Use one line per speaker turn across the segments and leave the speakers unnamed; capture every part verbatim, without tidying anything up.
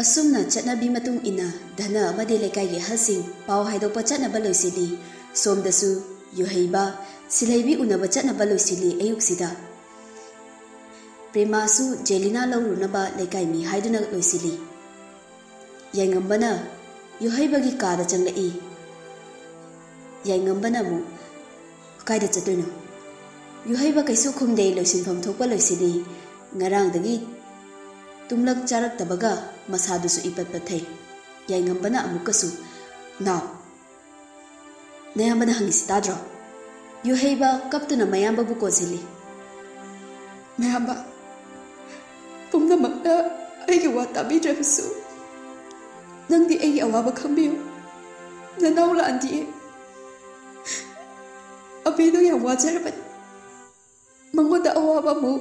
असुमना चटनाबी मतुंग इना धना अमदे लेकाई हसिंग पाव हाइदोप चटनाबा लोइसिली सोमदसु युहैबा सिलैबी उनबा चटनाबा लोइसिली अयुक्सिदा प्रेमासु जेलिना लौरुनबा लेकाई मी हाइदुना लोइसिली याइंगंबना युहैबागी कादा चंगलई याइंगंबना मु कायदा चतुइनो युहैबा कैसु खुमदे लोइसिनफम थोकपा लोइसिली ngarangdagi tumlak charak tabaga masadusu ipat pathai yaingambana amukasu now nayambana hangisi tadro yuheiba kaptuna mayamba bu kozili mayamba pumna makna aigi wa tabi drasu nangdi aigi awaba khambiyo nanawla andi abido ya wajarabat mangoda awaba mu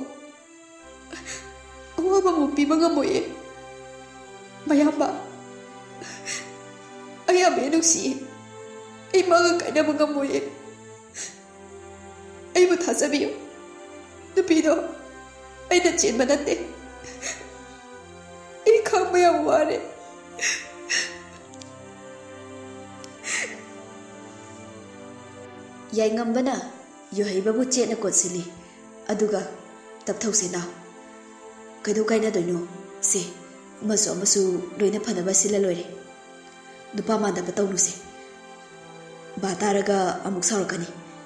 awaba mo piba nga mo eh mayamba ay abe nuksi ay mga kaya mga mo eh ay matasabi yo napido ay natsin manate ay kamaya wari yay ngambana yuhaiba bu chet na kotsili aduga tapthaw se na kaido kaina doino se maso masu loina phanaba sila loire dupa manda ba tawnu se ba taraga amuk sarakani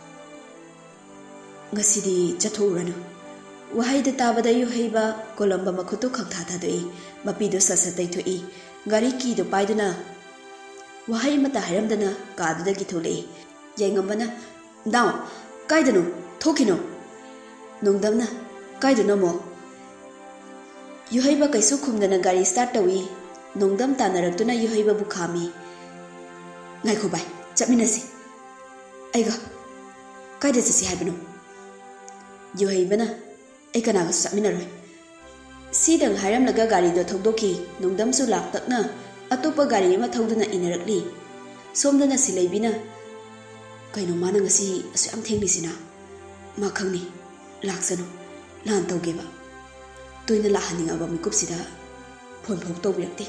ngasidi chathuranu wahaida tabada yu heiba kolamba makhutu khangtha tha doi mapido sasatai thoi gari ki do paiduna wahai mata haramdana kaduda gi thole yaingambana daw kaidanu thokino nongdamna kaiduna mo yuhaiba kaisu khumdana gari start tawi nongdam tanaraktuna yuhaiba bu khami ngai kho bai chapminasi aiga kaida chasi haibano yuhaibana ai kana ga chapminaroi sidang hairam laga gari do thogdoki nongdam su lak takna atopa gari ma thogduna inarakli somdana silaibina kaino mana ngasi asu am thenglisina ma khangni laksano lan tawgeba toina lahaning aba mikupsida phone phok tawbirakte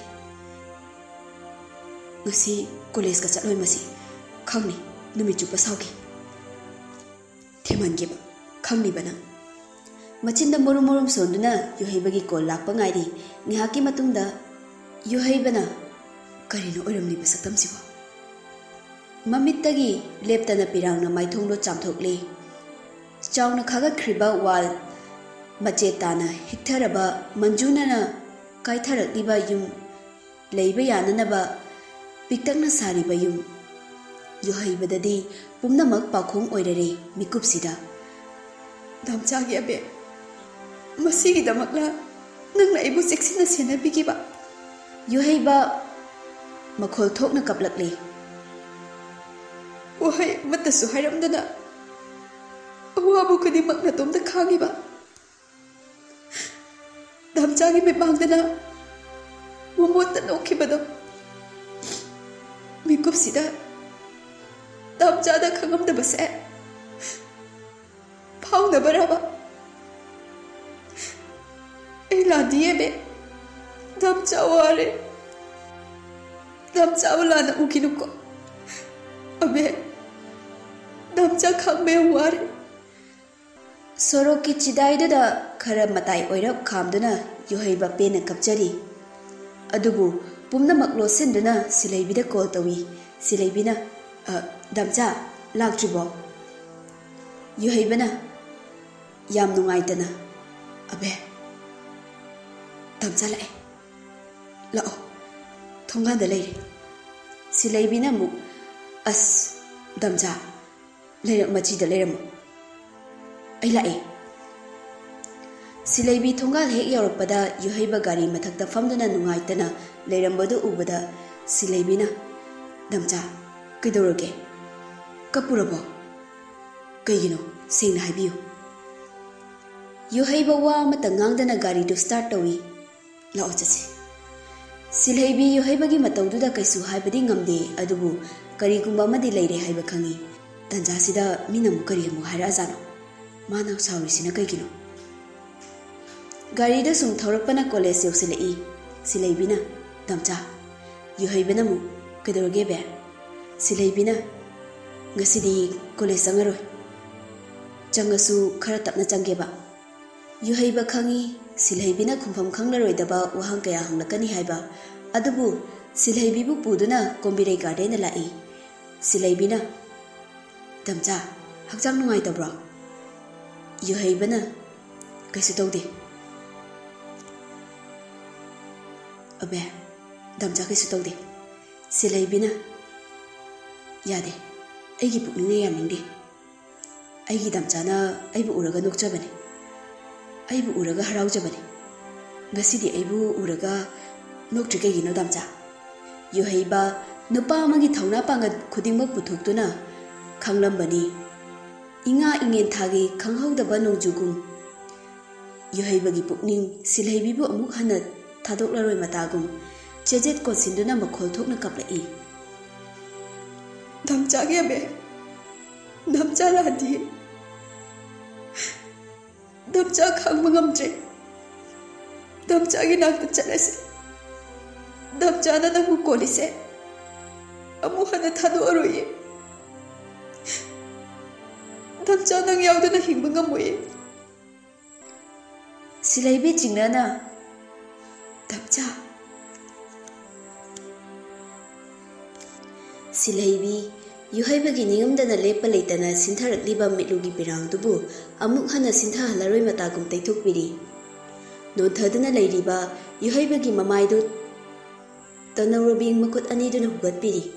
ngasi college ka chatloi masi khangni numi chupa sauki theman geba khangni bana machinda morum morum sonduna yuhaibagi call lakpa ngairi ngihaki matungda yuhaibana karino oiramni basaktam sibo mamittagi leptana pirangna maithonglo chamthokle chawna khaga khriba wal machetana hiktaraba manjunana kaitharakliba yum leiba yananaba piktakna sariba yum yuhaibadadi pumnamak pakhong oirare mikupsida damchagi abe masigi damakla nangna ibu seksina sena bigiba yuhaiba makhol thokna kaplakle wahai matasu hairamdana awabu kadi makna tomda khagiba damchagi me bangdana momota nokhibado mikupsida damchada khangamda base pauna baraba ila diebe damchaware damchawlana ukinuko abe damcha khangme ware Soroki chidaida da khara matai oirap khamduna yuhaiba pena kapchari adubu pumna maklo senduna silaibida call tawi silaibina damcha laktribo yuhaibana yam nungaitana abe damcha lae lao thonga da leire silaibina mu as damcha leirak machi da leiramu ai lae silaibi thongal hek yaurpada yuhaiba gari mathakta famduna nungaitana leirambadu ubada silaibina damcha kaidoroge kapurabo kaigino singna haibiyu yuhaiba wa mata ngangdana gari do start tawi lao chasi silaibi yuhaiba gi matawduda kaisu haibadi ngamde adubu kari gumba madi leire haiba khangi tanja sida minam kari mu haira jano mana sauri sina kaigino gari da sum thorapana college yosilai silaibina Damcha, yuhaibana mu kedorge be. Silaibina ngasidi college sangaroi. Changasu khara tapna changgeba. Yuhaiba khangi silaibina khumpham khanglaroidaba wahang kaya hanglakani haiba. Adubu silaibibu puduna Kombirai garden lai. Silaibina Damcha, hakjang nungai tabra. Yuhaibana kaisu tawde. Abe, Damcha kaisu tawde. Silaibina Yade, aigi pukningne yamningde. Aigi Damchana aibu uraga nokjabane. Aibu uraga haraujabane. Ngasidi aibu uraga noktre kaigino Damcha. Yuhaiba nupa amagi thauna panga khudingmak puthokduna khanglambani. Inga ingen thagi khanghaudaba nongjugum. Yuhaibagi pukning silhaibibu amuk hana thadoklaroi matagum. Chejet konsinduna makhol thokna kaplai. Damcha ge be. Damcha ladi. Damcha khangma ngamtre. Damcha ge nakta chalase. Damcha na namu kolise. Amu hana thadoroi. Damcha nang yaudana hingba ngamoi. Silaibi jingnana Damcha Silaibi Yuhaibagi ningamdana lepa leitana sintharakliba mitlugi pirangdubu amuk hana sintha halaroi matagum taithokpiri. Nonthadana leiriba Yuhaibagi mamaidu tanawrabing makut aniduna hugatpiri.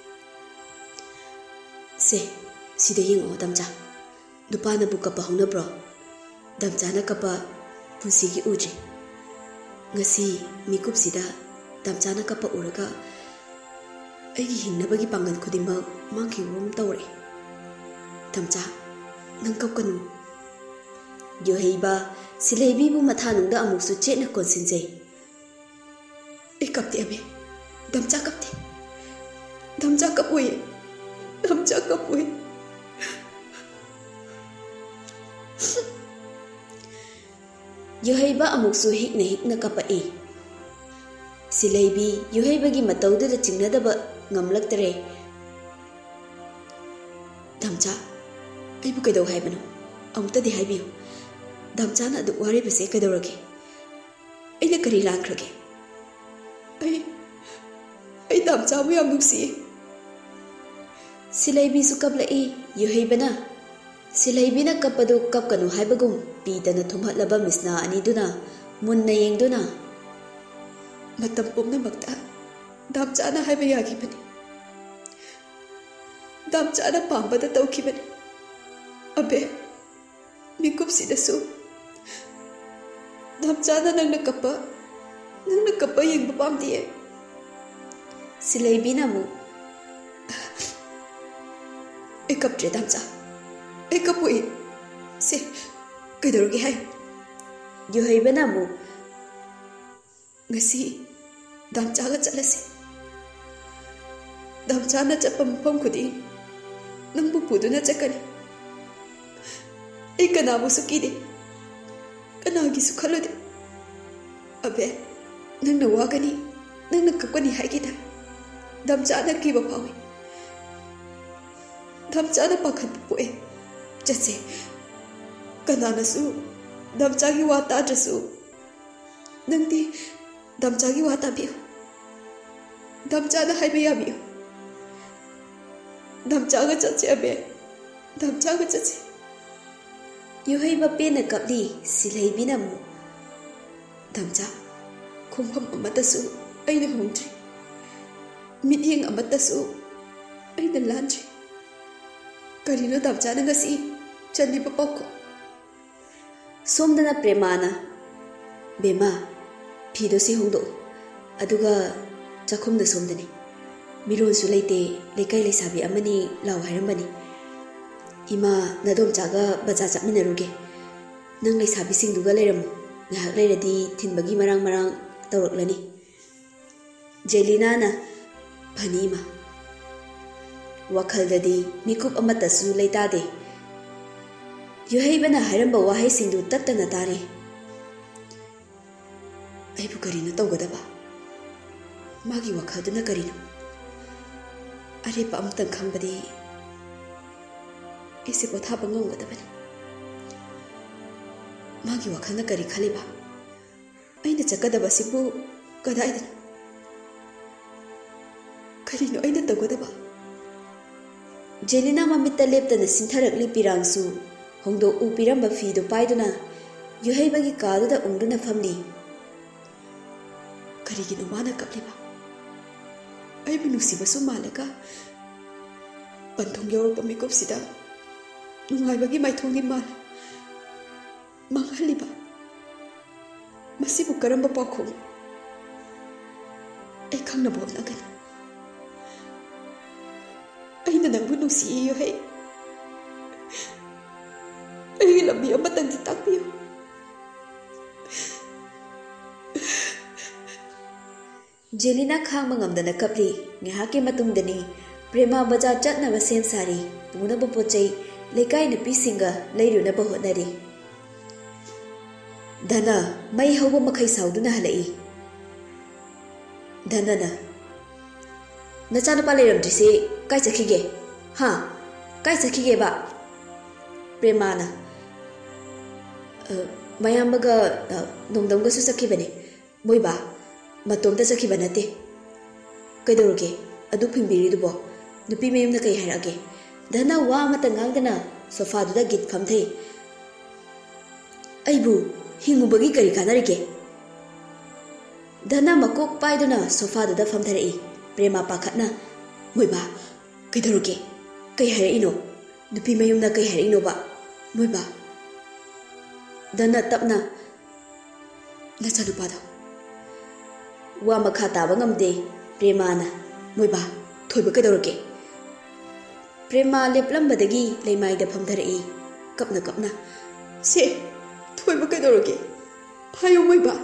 Se sida yengo Damcha. Nupana bu kapa haunabro. Damcha na kapa punsigi uje. Ngasi mikup sida Damcha na kapa uraga aigi hingnabagi pangan khudimak mangkhingrom tawre. Damcha nang kapkanu. Yuhaiba silaibibu mathanungda amuksu chetna konsinjai. E kapte abe. Damcha kapte. Damcha kapoi. Damcha kapoi. Yuhaiba amuksu hikna hikna kapai. Silaibi Yuhaibagi matauda chingnadaba ngamlaktre. Damcha, aibu kaidau haibano. Amutadi haibiyo. Damcha na adu waribase kaidawrage. Aina kari lankrage. Ai ai Damcha bu yam nuksi. Silaibi su kaplai Yuhaibana. Silaibina kapadu kapkanu haibagum pidana thumhatlaba misna aniduna munna yengduna matam pumnamakta Damchana haiba yagibani. Damchana pambada tawkibani. Abe mikupsidasu Damchana nangna kappa nangna kappa yengba pamdiye. Silaibina mu e kaptre Damcha. Ai kapoi se kaidorge hai. Yuhaibana mu ngasi Damcha ga chalase. Damcha na chappa mafam khudi nangbu puduna chakani. Ai kanabu sukide kanagi sukhalode. Abe nangna wagani nangna kapkani haigida. Damcha na kiba pawi. Damcha na pakhat poe. Jase kananasu Damchagi wata jasu nangdi Damchagi wata biyo. Damcha na haiba yabiyo. Damcha ga chache abe. Damcha ga chache. Yuhaiba pena kapli Silaibina mu. Damcha khumpham amatasu aina hongtri. Mityeng amatasu aina lantri. Karino Damcha na ngasi chandi papako. Somdana premana bema phido si hongdo aduga chakhumda somdani miron su leite lekai leisabi amani law hairambani. Ima nadom chaga baza chapminaruge nang leisabi singduga leiramu ngahak leiradi thinbagi marang marang tawraklani. Jelina na phanima wakaldadi mikup amatasu leitade. Yuhaibana hairamba wahai singdu tattana tare. Aibu karina tawgadaba. मागी वखदुना करिनो अरे पामतन खंबदी इसे पोथाब ngomgदबने मागी वखना करी खलिबा अइना चकदबसिबु कदाइदना करिनो अइना तगदबा Jelena ममित्ता लेप्तना सिंथरकली पिरांगसु होंदो उ पिरंबा फीदो पाइदुना युहैबगी कादुदा उंगदुना फमली करिगिनो माना कपलिबा अइबु नुसिबसु मालका पंथोंग यौरपा मिकुपसिदा नुंगाइबगी माइथोंगी माल मंगहलिबा मसिबु करंबा पाखों ए खंगनबो नगन अइना नंबु नुसियो है अइगी लंबी अमतंग ताकपियो जेलिना खांग ngamdana kapli ngahake matungdani prema bajar chatnaba sem sari punaba pochai lekai nupi singa leiruna ba honari dana mai hawba makhai sauduna halai dana na nacha nupa leiram dise kai chakhige ha kai chakhige ba prema na mayamaga nongdamga su chakhibane moiba मतोमता चखिबा नते कइदोरगे अदु फिंबिरिदुबो नुपी मेयमना कइ हायरागे दना वा मत ngang सोफा दुदा गित फमथै अइबु हिंगुबगी करि कानरिगे दना मकोक पाइदुना सोफा दुदा फमथरै प्रेमा पाखतना मोइबा कइदोरगे कइ हायरिनो नुपी मेयमना कइ हायरिनो बा मोइबा दना तपना नचा नुपादो वा मखा ताबा ngamde प्रेमाना मोइबा थोइबा कदौरके प्रेमा लेपलंबदगी लेमाइदा फमधरई कपना कपना से थोइबा कदौरके हायो मोइबा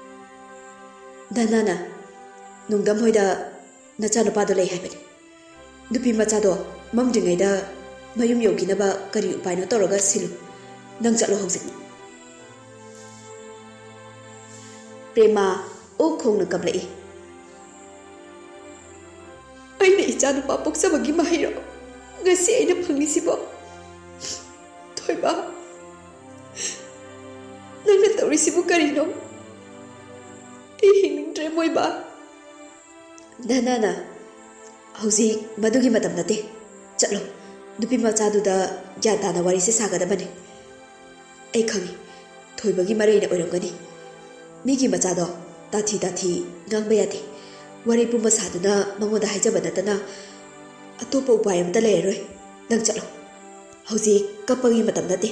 दनाना नुंगदम होइदा नचा नुपादो लई हाइबने नुपी मचादो ममद्रिङैदा मयुम योगिनबा करी उपायनो तौरगा सिलु नंग चलो हौजिक प्रेमा ओ खोंग कबलई अइने इचा नुपा पोक्सबगी माहिरो ngasi aina phangisibo thoiba nangna tawrisibu karino e hingdre moiba danana hauji madugi matam nate chalo nupi macha du da jata na wari se sagada bane ai khangi thoibagi mareina oirangani migi macha do ताथी ताथी गांग यादे worry पुम सादुना मंगोदा हाइजबा नतना अतोप उपाय अमता लेरोय नंग चलो हौजी कपगी मतम नते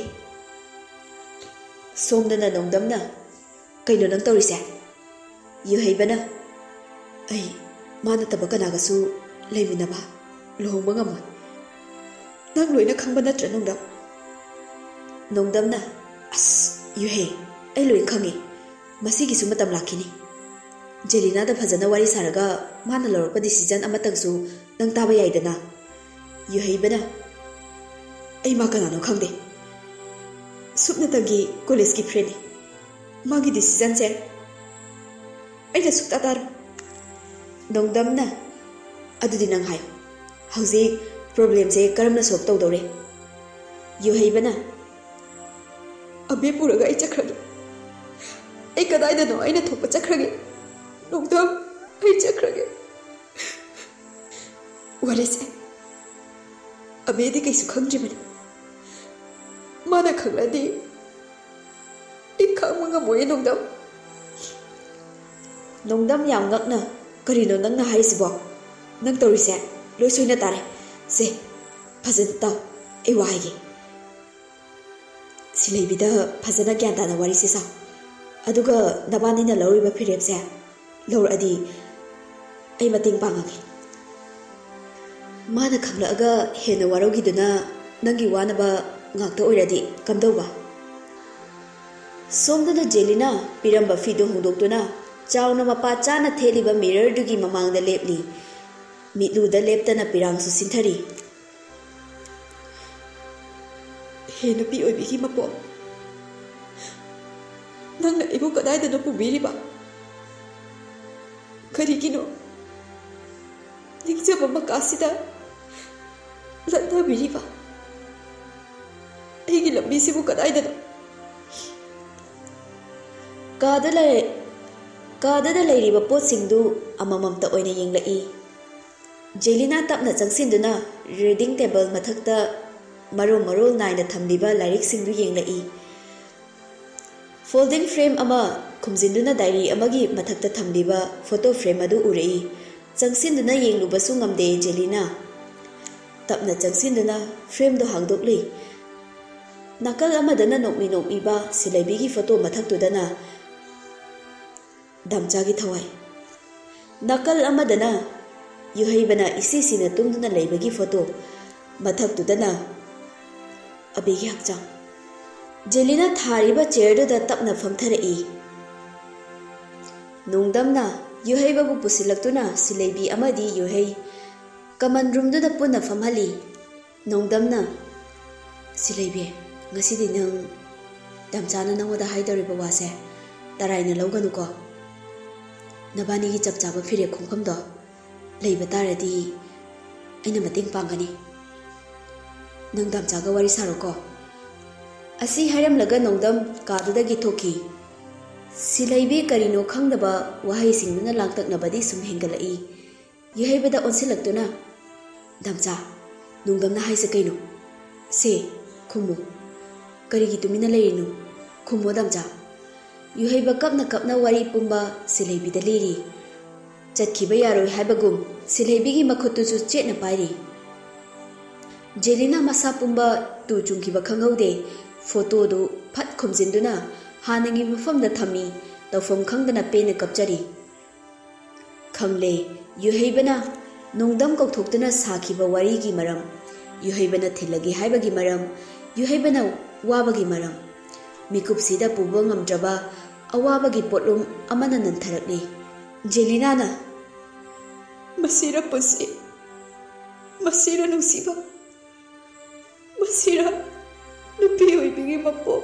सोमदना नोंगदमना कइनो नंग तौरिसे यु हैबना ऐ माना तब कनागसु लेमिनबा लोहंबा ngam नंग लोइना खंबा नत्र नोंगदम नोंगदमना अस यु हे ऐ लोइन खंगे मसिगिसु मतम लाखिनी जेलिना दा फजना वारी सारगा माना लौरपा डिसीजन अमतंगसु नंग ताबा याइदना यु हैबना ऐ मा कनानो खंगदे सुपनतंगी कॉलेज की फ्रेंड मागी डिसीजन से ऐना सुक्ता तार नोंगदमना अदुदि नंग हाय हौजी प्रॉब्लम से करमना सॉल्व तौदौरे यु हैबना अबे पुरगा ऐ चखरगे ऐ कदाइदनो ऐना थोपा चखरगे नोंगदम ऐ चखरगे वरेसे अबेदी कैसु खंगद्रिबने माना खंगलादि ऐ खंगमंगा मोय नोंगदम नोंगदम याम ngakna करिनो नंगना हाइसिबो नंग तौरिसे लोय सोइना तारे से फजन ताव ऐ वाहाइगे सिलेबिदा फजना ज्ञान ताना वारी से सा अदुगा नबानिना लौरिबा फिरेबसे लौरअदि ऐ मतेंग पांगागे माना खंगलागा हेना वारोगिदुना नंगी वानबा ngakta oiradi kamdauba somdana jelina piramba fido hondoktuna chauna mapa chana theliba mirror dugi mamangda lepli mitluda leptana pirang su sinthari hena pi oibigi mapo nangna ibu kadai da no pubiriba karigino ꯅꯤꯡꯖꯕ ꯃꯀꯥꯁꯤꯗ ꯂꯟꯊꯕꯤꯔꯤꯕ ꯑꯩꯒꯤ ꯂꯝꯕꯤꯁꯤꯕꯨ ꯀꯗꯥꯏꯗꯅꯣ? ꯀꯥꯗ ꯂꯩ ꯀꯥꯗꯗ ꯂꯩꯔꯤꯕ ꯄꯣꯠꯁꯤꯡꯗꯨ ꯑꯃꯃꯝꯇ ꯑꯣꯏꯅ ꯌꯦꯡꯂꯛꯏ꯫ ꯖꯦꯂꯤꯅꯥ ꯇꯞꯅ ꯆꯪꯁꯤꯟꯗꯨꯅ ꯔꯤꯗꯤꯡ ꯇꯦꯕꯜ ꯃꯊꯛꯇ ꯃꯔꯣꯜ ꯃꯔꯣꯜ ꯅꯥꯏꯅ ꯊꯝꯂꯤꯕ ꯂꯥꯏꯔꯤꯛꯁꯤꯡꯗꯨ ꯌꯦꯡꯂꯛꯏ꯫ ꯐꯣꯜꯗꯤꯡ ꯐ꯭ꯔꯦꯝ ꯑꯃ ꯈꯨꯝꯖꯤꯟꯗꯨꯅ ꯗꯥꯏꯔꯤ ꯑꯃꯒꯤ ꯃꯊꯛꯇ ꯊꯝꯂꯤꯕ ꯐꯣꯇꯣ ꯐ꯭ꯔꯦꯝ ꯑꯗꯨ ꯎꯔꯛꯏ꯫ ꯆꯪꯁꯤꯟꯗꯨꯅ ꯌꯦꯡꯂꯨꯕꯁꯨ ꯉꯝꯗꯦ ꯖꯦꯂꯤꯅꯥ꯫ ꯇꯞꯅ ꯆꯪꯁꯤꯟꯗꯨꯅ ꯐ꯭ꯔꯦꯝꯗꯨ ꯍꯥꯡꯗꯣꯛꯂꯤ꯫ ꯅꯥꯀꯜ ꯑꯃꯗꯅ ꯅꯣꯛꯃꯤ ꯅꯣꯛꯃꯤꯕ ꯁꯤꯂꯩꯕꯤꯒꯤ ꯐꯣꯇꯣ ꯃꯊꯛꯇꯨꯗꯅ ꯗꯥꯝꯆꯥꯒꯤ ꯊꯋꯥꯏ, ꯅꯥꯀꯜ ꯑꯃꯗꯅ ꯌꯨꯍꯩꯕꯅ ꯏꯁꯤꯁꯤꯅ ꯇꯨꯝꯗꯨꯅ ꯂꯩꯕꯒꯤ ꯐꯣꯇꯣ, ꯃꯊꯛꯇꯨꯗꯅ ꯑꯕꯤꯒꯤ ꯍꯛꯆꯥꯡ꯫ ꯖꯦꯂꯤꯅꯥ ꯊꯥꯔꯤꯕ ꯆꯦꯌꯔꯗꯨꯗ ꯇꯞꯅ ꯐꯝꯊꯔꯛꯏ꯫ ꯅꯣꯡꯗꯝꯅ ꯌꯨꯍꯩꯕꯕꯨ ꯄꯨꯁꯤꯜꯂꯛꯇꯨꯅ ꯁꯤꯂꯩꯕꯤ ꯑꯃꯗꯤ ꯌꯨꯍꯩ ꯀꯃꯟ ꯔꯨꯝꯗꯨꯗ ꯄꯨꯟꯅ ꯐꯝꯍꯜꯂꯤ꯫ ꯅꯣꯡꯗꯝꯅ, ꯁꯤꯂꯩꯕꯤ, ꯉꯁꯤꯗꯤ ꯅꯪ ꯗꯥꯝꯆꯥꯅ ꯅꯪꯉꯣꯟꯗ ꯍꯥꯏꯗꯧꯔꯤꯕ ꯋꯥꯁꯦ ꯇꯔꯥꯏꯅ ꯂꯧꯒꯅꯨꯀꯣ꯫ ꯅꯕꯥꯅꯤꯒꯤ ꯆꯞ ꯆꯥꯕ ꯐꯤꯔꯦꯞ ꯈꯣꯡꯐꯝꯗꯣ ꯂꯩꯕ ꯇꯥꯔꯗꯤ ꯑꯩꯅ ꯃꯇꯦꯡ ꯄꯥꯡꯒꯅꯤ꯫ ꯅꯪ ꯗꯥꯝꯆꯥꯒ ꯋꯥꯔꯤ ꯁꯥꯔꯣꯀꯣ꯫ ꯑꯁꯤ ꯍꯥꯏꯔꯝꯂꯒ ꯅꯣꯡꯗꯝ ꯀꯥꯗꯨꯗꯒꯤ ꯊꯣꯛꯈꯤ꯫ ꯁꯤꯂꯩꯕꯤ ꯀꯔꯤꯅꯣ ꯈꯪꯗꯕ ꯋꯥꯍꯩꯁꯤꯡꯗꯨꯅ ꯂꯥꯡꯇꯛꯅꯕꯗꯤ ꯁꯨꯝ ꯍꯦꯟꯒꯠꯂꯛꯏ꯫ ꯌꯨꯍꯩꯕꯗ ꯑꯣꯟꯁꯤꯜꯂꯛꯇꯨꯅ, ꯗꯥꯝꯆꯥ, ꯅꯣꯡꯗꯝꯅ ꯍꯥꯏꯁꯦ ꯀꯩꯅꯣ? ꯁꯦ, ꯈꯨꯝꯃꯨ꯫ ꯀꯔꯤꯒꯤ ꯇꯨꯃꯤꯟꯅ ꯂꯩꯔꯤꯅꯣ? ꯈꯨꯝꯃꯣ ꯗꯥꯝꯆꯥ꯫ ꯌꯨꯍꯩꯕ ꯀꯞꯅ ꯀꯞꯅ ꯋꯥꯔꯤ ꯄꯨꯝꯕ ꯁꯤꯂꯩꯕꯤꯗ ꯂꯤꯔꯤ꯫ ꯆꯠꯈꯤꯕ ꯌꯥꯔꯣꯏ ꯍꯥꯏꯕꯒꯨꯝ ꯁꯤꯂꯩꯕꯤꯒꯤ ꯃꯈꯨꯠꯇꯨꯁꯨ ꯆꯦꯠꯅ ꯄꯥꯏꯔꯤ꯫ ꯖꯦꯂꯤꯅꯥ ꯃꯁꯥ ꯄꯨꯝꯕ ꯇꯨ ꯆꯨꯡꯈꯤꯕ ꯈꯪꯍꯧꯗꯦ꯫ ꯐꯣꯇꯣꯗꯨ ꯐꯠ ꯈꯨꯝꯖꯤꯟꯗꯨꯅ ꯍꯥꯟꯅꯒꯤ ꯃꯐꯝꯗ ꯊꯝꯃꯤ꯫ ꯇꯧꯐꯝ ꯈꯪꯗꯅ ꯄꯦꯟꯅ ꯀꯞꯆꯔꯤ꯫ ꯈꯪꯂꯦ ꯌꯨꯍꯩꯕꯅ ꯅꯣꯡꯗꯝ ꯀꯧꯊꯣꯛꯇꯨꯅ ꯁꯥꯈꯤꯕ ꯋꯥꯔꯤꯒꯤ ꯃꯔꯝ, ꯌꯨꯍꯩꯕꯅ ꯊꯤꯜꯂꯒꯦ ꯍꯥꯏꯕꯒꯤ ꯃꯔꯝ, ꯌꯨꯍꯩꯕꯅ ꯋꯥꯕꯒꯤ ꯃꯔꯝ꯫ ꯃꯤꯀꯨꯞꯁꯤꯗ ꯄꯨꯕ ꯉꯝꯗ꯭ꯔꯕ ꯑꯋꯥꯕꯒꯤ ꯄꯣꯠꯂꯨꯝ ꯑꯃꯅ ꯅꯟꯊꯔꯛꯂꯤ꯫ ꯖꯦꯂꯤꯅꯥꯅ, ꯃꯁꯤꯔ ꯄꯨꯟꯁꯤ, ꯃꯁꯤꯔ ꯅꯨꯡꯁꯤꯕ, ꯃꯁꯤꯔ ꯅꯨꯄꯤ ꯑꯣꯏꯕꯒꯤ ꯃꯄꯣꯛ꯫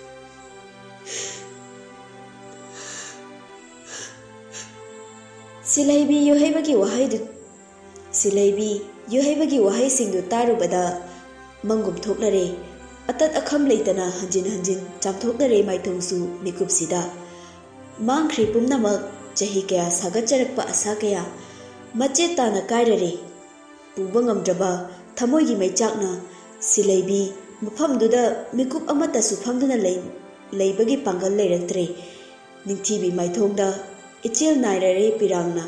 ꯁꯤꯂꯩꯕꯤ ꯌꯨꯍꯩꯕꯒꯤ ꯋꯥꯍꯩꯗꯨ ꯁꯤꯂꯩꯕꯤ ꯌꯨꯍꯩꯕꯒꯤ ꯋꯥꯍꯩꯁꯤꯡꯗꯨ ꯇꯥꯔꯨꯕꯗ ꯃꯪꯒꯨꯝ ꯊꯣꯛꯂꯔꯦ꯫ ꯑꯇꯠ ꯑꯈꯝ ꯂꯩꯇꯅ ꯍꯟꯖꯤꯟ ꯍꯟꯖꯤꯟ ꯆꯥꯝꯊꯣꯛꯂꯔꯦ ꯃꯥꯏꯊꯣꯡꯁꯨ ꯃꯤꯀꯨꯞꯁꯤꯗ꯫ ꯃꯥꯡꯈ꯭ꯔꯦ ꯄꯨꯝꯅꯃꯛ, ꯆꯍꯤ ꯀꯌꯥ ꯁꯥꯒꯠꯆꯔꯛꯄ ꯑꯁꯥ ꯀꯌꯥ ꯃꯆꯦꯠ ꯇꯥꯅ ꯀꯥꯏꯔꯔꯦ꯫ ꯄꯨꯕ ꯉꯝꯗ꯭ꯔꯕ ꯊꯃꯣꯏꯒꯤ ꯃꯩꯆꯥꯛꯅ ꯁꯤꯂꯩꯕꯤ ꯃꯐꯝꯗꯨꯗ ꯃꯤꯀꯨꯞ ꯑꯃꯠꯇꯁꯨ ꯐꯝꯗꯨꯅ ꯂꯩꯕꯒꯤ ꯄꯥꯡꯒꯜ ꯂꯩꯔꯛꯇ꯭ꯔꯦ꯫ ꯅꯤꯡꯊꯤꯕꯤ ꯃꯥꯏꯊꯣꯡꯗ ꯏꯆꯦꯜ ꯅꯥꯏꯔꯔꯦ ꯄꯤꯔꯥꯡꯅ꯫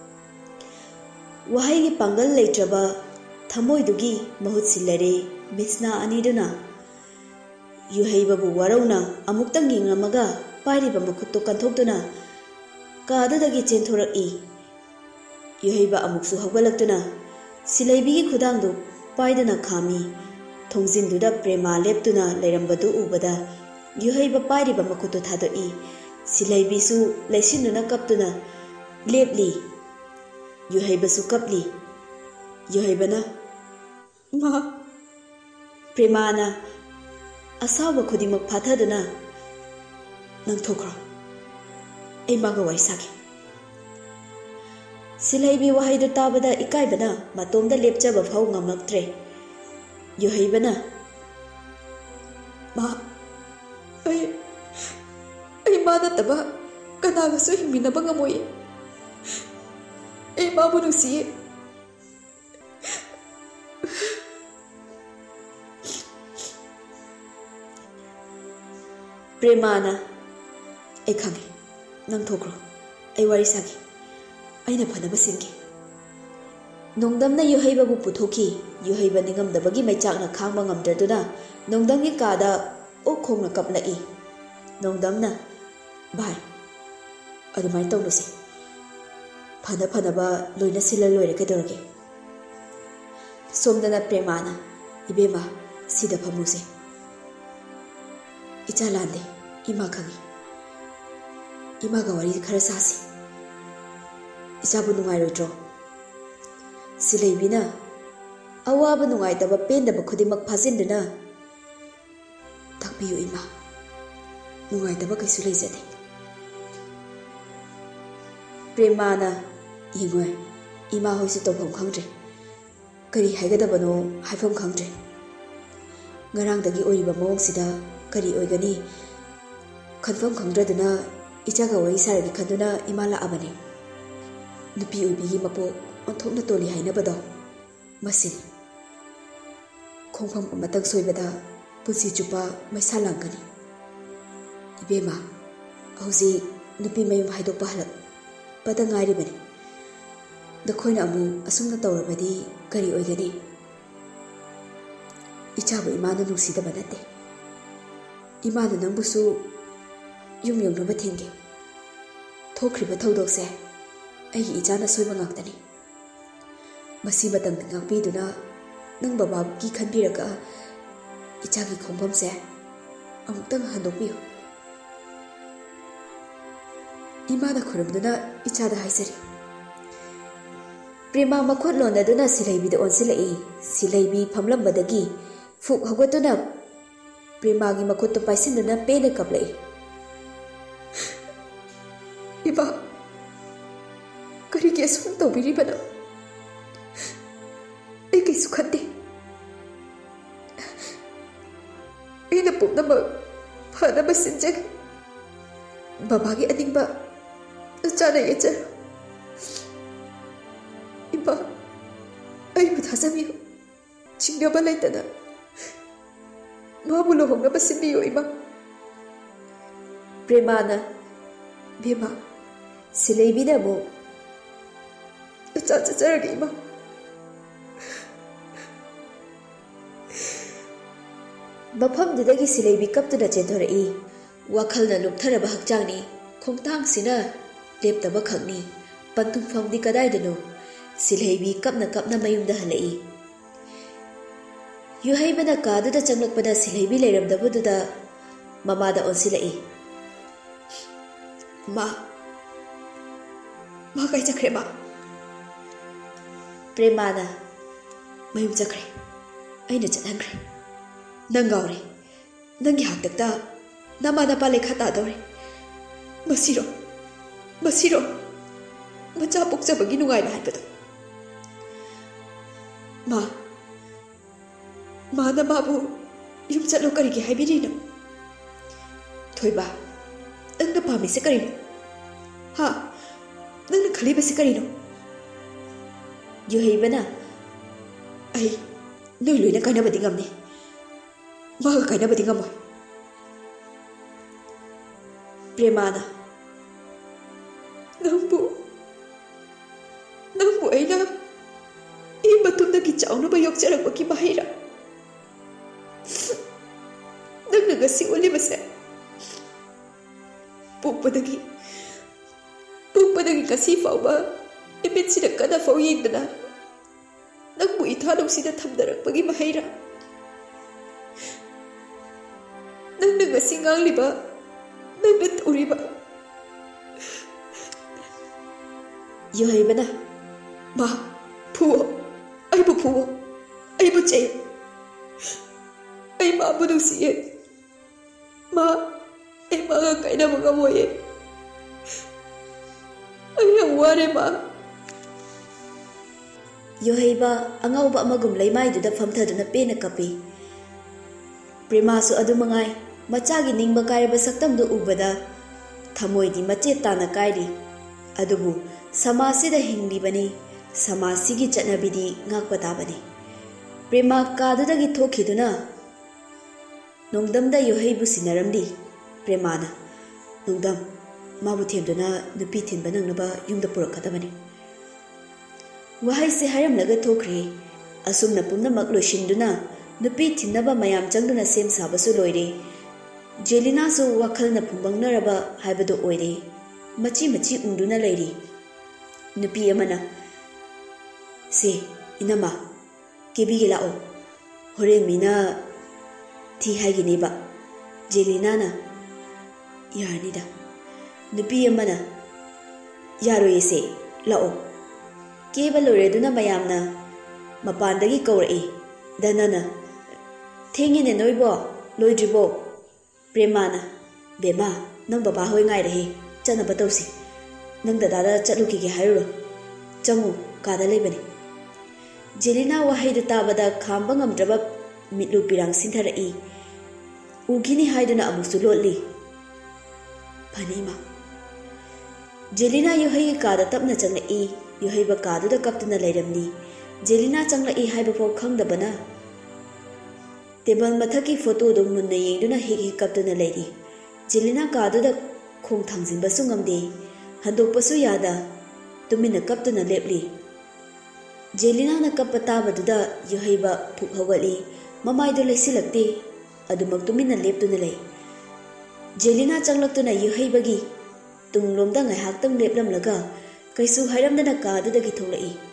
ꯋꯥꯍꯩꯒꯤ ꯄꯥꯡꯒꯜ ꯂꯩꯇ꯭ꯔꯕ ꯊꯃꯣꯏꯗꯨꯒꯤ ꯃꯍꯨꯠ ꯁꯤꯜꯂꯔꯦ ꯃꯤꯠꯁꯅꯥ ꯑꯅꯤꯗꯨꯅ꯫ ꯌꯨꯍꯩꯕꯕꯨ ꯋꯥꯔꯧꯅ ꯑꯃꯨꯛꯇꯪ ꯌꯦꯡꯂꯝꯃꯒ ꯄꯥꯏꯔꯤꯕ ꯃꯈꯨꯠꯇꯨ ꯀꯟꯊꯣꯛꯇꯨꯅ ꯀꯥꯗꯨꯗꯒꯤ ꯆꯦꯟꯊꯣꯔꯛꯏ꯫ ꯌꯨꯍꯩꯕ ꯑꯃꯨꯛꯁꯨ ꯍꯧꯒꯠꯂꯛꯇꯨꯅ ꯁꯤꯂꯩꯕꯤꯒꯤ ꯈꯨꯗꯥꯡꯗꯨ ꯄꯥꯏꯗꯨꯅ ꯈꯥꯝꯃꯤ꯫ ꯊꯣꯡꯖꯤꯟꯗꯨꯗ ꯄ꯭ꯔꯦꯃꯥ ꯂꯦꯞꯇꯨꯅ ꯂꯩꯔꯝꯕꯗꯨ ꯎꯕꯗ ꯌꯨꯍꯩꯕ ꯄꯥꯏꯔꯤꯕ ꯃꯈꯨꯠꯇꯨ ꯊꯥꯗꯣꯛꯏ꯫ ꯁꯤꯂꯩꯕꯤꯁꯨ ꯂꯩꯁꯤꯟꯗꯨꯅ ꯀꯞꯇꯨꯅ ꯂꯦꯞꯂꯤ꯫ ꯌꯨꯍꯩꯕꯁꯨ ꯀꯞꯂꯤ꯫ ꯌꯨꯍꯩꯕꯅ, ꯃꯥ꯫ ꯄ꯭ꯔꯦꯃꯥꯅ ꯑꯁꯥꯎꯕ ꯈꯨꯗꯤꯡꯃꯛ ꯐꯥꯊꯗꯨꯅ, ꯅꯪ ꯊꯣꯛꯈ꯭ꯔꯣ, ꯑꯩ ꯃꯥꯒ ꯋꯥꯔꯤ ꯁꯥꯒꯦ꯫ ꯁꯤꯂꯩꯕꯤ ꯋꯥꯍꯩꯗꯨ ꯇꯥꯕꯗ ꯏꯀꯥꯏꯕꯅ ꯃꯇꯣꯝꯗ ꯂꯦꯞꯆꯕ ꯐꯥꯎ ꯉꯝꯂꯛꯇ꯭ꯔꯦ꯫ ꯌꯨꯍꯩꯕꯅ, ꯃꯥ, ꯑꯩ ꯑꯩ ꯃꯥ ꯅꯠꯇꯕ ꯀꯅꯥꯒꯁꯨ ꯍꯤꯡꯃꯤꯟꯅꯕ ꯉꯝꯃꯣꯏꯌꯦ꯫ ꯑꯩ ꯃꯥꯕꯨ ꯅꯨꯡꯁꯤꯌꯦ꯫ ꯄ꯭ꯔꯦꯃꯥꯅ, ꯑꯩ ꯈꯪꯉꯦ, ꯅꯪ ꯊꯣꯛꯈ꯭ꯔꯣ, ꯑꯩ ꯋꯥꯔꯤ ꯁꯥꯒꯦ, ꯑꯩꯅ ꯐꯅꯕ ꯁꯤꯟꯒꯦ꯫ ꯅꯣꯡꯗꯝꯅ ꯌꯨꯍꯩꯕꯕꯨ ꯄꯨꯊꯣꯛꯈꯤ꯫ ꯌꯨꯍꯩꯕ ꯅꯤꯡꯉꯝꯗꯕꯒꯤ ꯃꯩꯆꯥꯛꯅ ꯈꯥꯡꯕ ꯉꯝꯗ꯭ꯔꯗꯨꯅ ꯅꯣꯡꯗꯝꯒꯤ ꯀꯥꯗ ꯑꯣꯛ ꯈꯣꯡꯅ ꯀꯞꯂꯛꯏ꯫ ꯅꯣꯡꯗꯝꯅ, ꯚꯥꯏ, ꯑꯗꯨꯃꯥꯏꯅ ꯇꯧꯅꯨꯁꯦ, ꯐꯅ ꯐꯅꯕ ꯂꯣꯏꯅ ꯁꯤꯜꯂ ꯂꯣꯏꯔꯦ ꯀꯩꯗꯧꯔꯒꯦ꯫ ꯁꯣꯝꯗꯅ ꯄ꯭ꯔꯦꯃꯥꯅ, ꯏꯕꯦꯝꯃ, ꯁꯤꯗ ꯐꯝꯃꯨꯁꯦ, ꯏꯆꯥ ꯂꯥꯟꯗꯦ, ꯏꯃꯥ ꯈꯪꯉꯤ, ꯏꯃꯥꯒ ꯋꯥꯔꯤ ꯈꯔ ꯁꯥꯁꯤ, ꯏꯆꯥꯕꯨ ꯅꯨꯡꯉꯥꯏꯔꯣꯏꯗ꯭ꯔꯣ? ꯁꯤꯂꯩꯕꯤꯅ ꯑꯋꯥꯕ ꯅꯨꯡꯉꯥꯏꯇꯕ ꯄꯦꯟꯗꯕ ꯈꯨꯗꯤꯡꯃꯛ ꯐꯥꯖꯤꯟꯗꯨꯅ, ꯇꯥꯛꯄꯤꯌꯨ ꯏꯃꯥ, ꯅꯨꯡꯉꯥꯏꯇꯕ ꯀꯩꯁꯨ ꯂꯩꯖꯗꯦ꯫ ꯄ꯭ꯔꯦꯃꯥꯅ, ꯌꯦꯡꯉꯣꯏ, ima hoisu tawpham khangdre kari haigadabano haifam khangdre ngarang dagi oiba mawng sida kari oigani khanfam khangdraduna ichaga wari saragi khanduna ima la abani nupi oibigi mapo onthokna toli hainabado masini khongpham amatang soibada punsi chupa maisa langani ibema hauji nupi mayum haidokpa halak pada ngairi bani dakhoina amu asumna tawrabadi kari oigani ichabu imana nungsida banate imana nangbusu yum yongnaba thenge thokriba thodokse aigi ichana soiba ngaktani masi batang ngakpiduna nang baba ki khanbiraka ichagi khongbamse amutang handokpiyo imana khuramduna ichada haisari prema makhot lonaduna silaibida onsilai silaibi phamlambadagi fuk hawatuna prema gi makhot to paisinduna pena kaplai iba kari ke sum to biri bana eke sukhate ina pupna ba phana ba sinjak baba gi adingba chana yecha iba ai buthasami chingaba laitana mabulo hongna basimi yo iba premana bema silaibi da bo cha cha cha gi iba mafam dudagi silaibi kaptuna chenthorei wakhalna luptharaba hakchangni khongtang sina leptaba khakni pantung famdi kadai dano silaibi kapna kapna mayumda halai yuhai bana kaduda changlakpada silaibi leiramdabududa mamada onsilai ma ma kai chakre ma premana mayum chakre aina chanangre nangaure nangi haktakta namana pale khata dore masiro masiro macha pokjabagi nungai na haibado ma mana babu yum chalo kari gi haibirino thoiba nangna pami se karino ha nangna khaliba se karino yo heibana ai noi loina kaina badi ngamni ma kaina badi ngamo premana nambu nambu aina i batunda ki chauna ba yok charak ki bahira nangna gasi oli base pukpadagi pukpadagi kasi fauba ibit sida kada fau yindana nangbu ithanok sida thamdarak pagi bahira nangna gasi ngangliba nangna turiba yo haibana ma phuo ai bu phuo ai bu che ai ma bu dusiye ma ai ma ga kaina mga moye ai yang ware ma yo haiba angauba amagum leimai duda famthaduna pena kapi prema su adu mangai machagi ningba kairaba saktam du ubada thamoi di mache tana kairi adubu samasida hinglibani samasigi chatnabidi ngakpata bani prema kadudagi thokhiduna nongdamda yohaibu sinaramdi premana nongdam mabu themduna nupi thinba nangnaba yumda purakadabani wahai se haram laga thokre asumna pumnamak loishinduna nupi thinnaba mayam changduna sem sabasu loire jelina su wakhalna phumbangnaraba haibado oire machi machi ungduna leiri nupi amana se inama kebi gelao hore mina thi haigini ba jelina na yarnida nupi amana yaro ese lao keba loreduna mayamna mapandagi kaurei danana thengine noibo loidribo premana bema nang baba hoi ngai rehi chana batausi nang dada da chalu ki ge hairo Changu kada lebani. Jelina wahaidu tabada khamba ngamdraba mitlu pirang sinthara'i. Ugini haiduna amuksu lotli. Panima. Jelina yuhai kada tapna changla'i. Yuhai ba kaduda kaptuna lairamni. Jelina changla'i haiba fau khangdabana. Tebal mathaki photo do munna yengduna hik hik kaptuna lairi. Jelina kaduda khong thangjinbasu ngamde. Handokpasu yada. Tumina kaptuna lepli. Jelina na kapatabaduda yuhaiba phuk hawali. Mamaidu laisilakte. Adumak tumina leptuna lai. Jelina changlaktuna yuhaibagi. Tunglomda ngaihak tang leplamlaga. Kaisu hairamdana kaduda gi tholai.